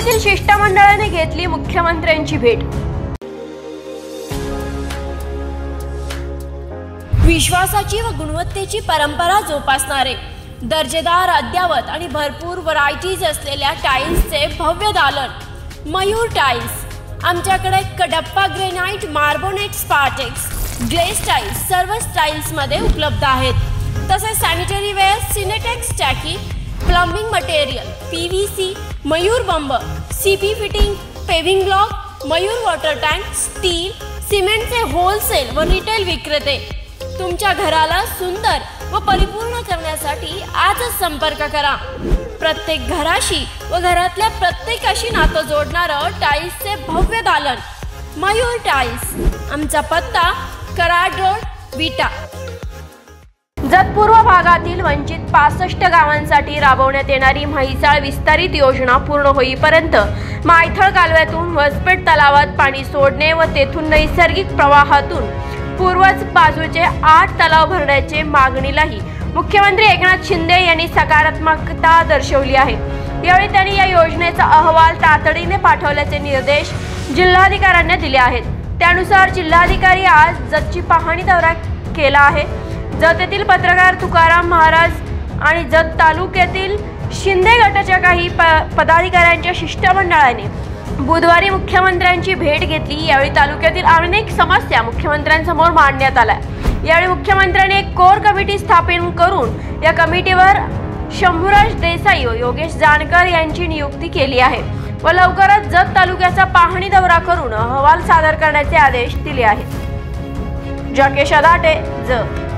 तालुक्यातील शिष्टमंडळाने घेतली मुख्यमंत्र्यांची भेट। विश्वासाची व गुणवत्तेची परंपरा जोपासणारे दर्जेदार, अद्यावत आणि भरपूर व्हरायटीज असलेल्या टाइल्सचे भव्य दालन मयूर टाइल्स। आमच्याकडे Kadappa granite, marbonite, Spartex, glaze tiles सर्व स्टाइल्स मध्ये उपलब्ध आहेत। तसेच सॅनिटरी वेअर, सिनेटेक्स टाकी, प्लंबिंग मटेरियल, पीव्हीसी, मयूर बंब, CP fitting, paving block, Mayur water tank, steel, सिमेंटचे होलसेल व रिटेल विक्रेते। तुमच्या घराला सुंदर व परिपूर्ण करण्यासाठी आजच संपर्क करा। प्रत्येक घराशी व घरातल्या प्रत्येकाशी नातं जोडणारं टाइल्सचे भव्य दालन मयूर टाइल्स। आमचा पत्ता कराड रोड, विटा। जत पूर्व भागातील वंचित 65 गावांसाठी राबवण्यात येणारी म्हैसाळ विस्तारित योजना पूर्ण होईपर्यंत मायथळ कालव्यातून वसपेट तलावात पाणी सोडणे व तेथून नैसर्गिक प्रवाहातून पूर्वच बाजूचे 8 तलाव भरण्याचे मागणीलाही मुख्यमंत्री एकनाथ शिंदे यांनी सकारात्मकता दर्शवली आहे। यावेळी त्यांनी या योजनेचा अहवाल तातडीने पाठवल्याचे निर्देश जिल्हाधिकाऱ्यांना दिले आहेत। त्यानुसार जिल्हाधिकारी आज जतची पाहणी दौरा केला आहे। जत येथील पत्रकार तुकाराम महाराज आणि जत तालुक्यातील शिंदे गटाच्या काही पदाधिकाऱ्यांच्या शिष्टमंडळाने बुधवारी मुख्यमंत्र्यांची भेट घेतली। यावेळी तालुक्यातील अनेक समस्या मुख्यमंत्र्यांसमोर मांडण्यात आल्या। यावेळी मुख्यमंत्र्यांनी एक कोर कमिटी स्थापन करून या कमिटीवर शंभूराज देसाई व योगेश जानकर यांची नियुक्ती केली आहे व लवकरच जत तालुक्याचा पाहणी दौरा करून अहवाल सादर करण्याचे आदेश दिले आहेत। जकेश अदाटे, जत।